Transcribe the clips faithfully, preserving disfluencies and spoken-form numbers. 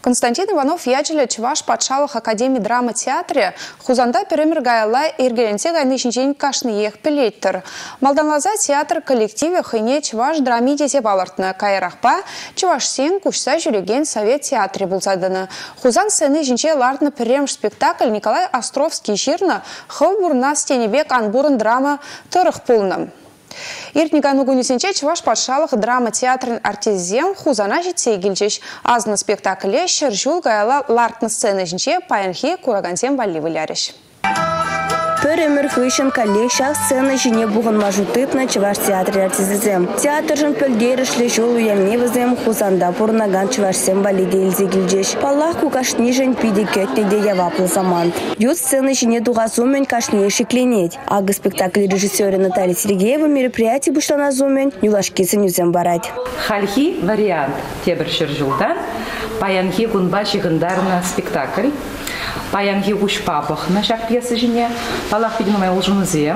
Константин Иванов ячелі Чуваш патшалық академии драма театре хузанда перемір гайла иргеленсе гайны жинжен кашны ех пелеттір. Малданлаза театр коллективе хыне Чуваш драми десе балартны кайрақпа Чуваш сен кушса жүреген совет театре булсадыны. Хузан сцены жинче лартны перемш спектакль Николай Островский жирны хыл бурна стенебек анбурын драма тұрық пулным. Иртнигану гунисенче Чуваш патшалық драма театрын артизем хузана жетсе келчеш. Азны спектакле шыржул гайла лартны сцены жінче паянхи курагансем валли выляреш. Перемір хышын коллег шақ сцена жіне бұғын мажутытна Чуваш театры артизем. Театр жын пөлдерішлі жол уялне візем хузанда бұрнаган Чувашсем валли дейлзе келчеш. Паллах ку кашни жын пиде көтті де яваплы заман. Ют сцена жіне дуғазумен кашни шекленет. Ағы спектакль режиссері Наталья Сергеева мероприятие бұшлана зумен юлашкесін үзем барать. Хальхи вариант тебір шыржулдан, паянхи гунба жығындарына спектакль. Паянхи ушпапах на шаг пьесы жіне. Палах пиднумай улжунузе.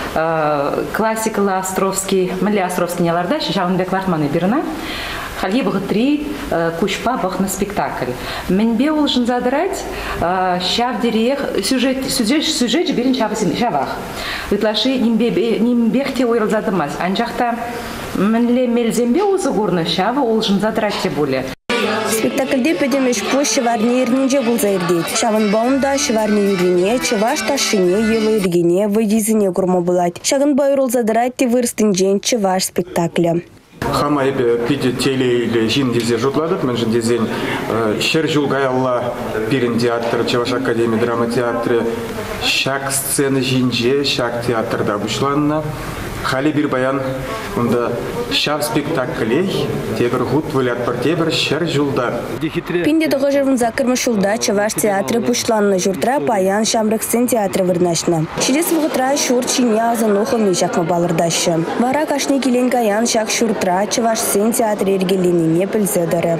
Классикала Островский, мля Островский неларда, шишавынбек лартманы біріна. Хальхи бұғы три кушпапах на спектакль. Менбе улжун задрать, шав дерех, сюжет, сюжет, сюжет жіберін шавах. Вытлаши нимбехте ойрыл задымаз. Анжақта мінле мелзембе узы горны шавы улжун задрать те боле. Спектакльде педемеш по шеварне ирнинже был заирдет. Шаван баунда шеварне юрине, Чуваш ташине елы иргене выйдизине курма булать. Шаган байрул задрать те вырстынжен Чуваш спектакля. Хама эбе пиде теле или жин дезе жутладык, мен жин дезен шер жулгайалла пирин театр, Чуваш академия драма театры, шак сцены жинже, шак театрда бушланна. Хали бир баян, онда шав спектаклей, тебір ғут вылят бар, тебір шер жулда. Пинде дұғы жырвын закырмы шулда Чуваш театры пушланны журтра паян шамрықсын театры вырнашны. Шидес вғытра шур чине азын оқылмей жақмы балырдашы. Вара кашне келен гаян шақ шуртра Чуваш сын театры ергеленіне пілзедірі.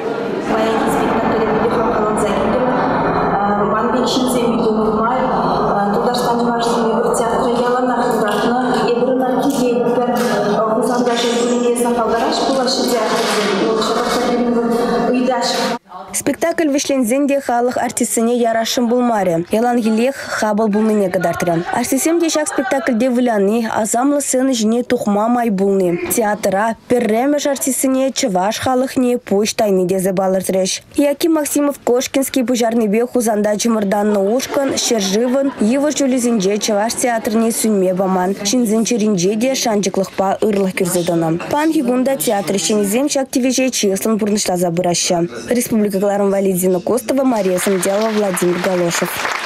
Спектакль вышлензенде халық артистіне ярашын булмаре. Ялан елех хабыл булныне кадартры. Артисемде шак спектакльде выляны, азамлы сыны жіне тухма май булны. Театра перремеш артистіне Чуваш халықне почтайны дезе балыртреш. Яки Максимов Кошкинский пожарный бег узанда чымырданны ушкан, шержывын, его жулизенже Чуваш театрне сүнме баман. Шинзенчеринже де шанчыклықпа ырлық кюрзеданы. Пан Хигунда театр шенезем шак тивеже числын бұрнышла забыраща. Республика Валидина Костова, Мария Самедялова, Владимир Галошев.